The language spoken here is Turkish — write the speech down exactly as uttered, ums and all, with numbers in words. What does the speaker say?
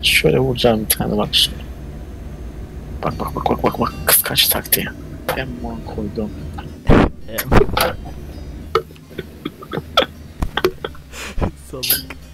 Şöyle vuracağım bir tane bak şimdi. Bak bak bak bak bak bak kıskaç taktiği. Emman koydum. Salak.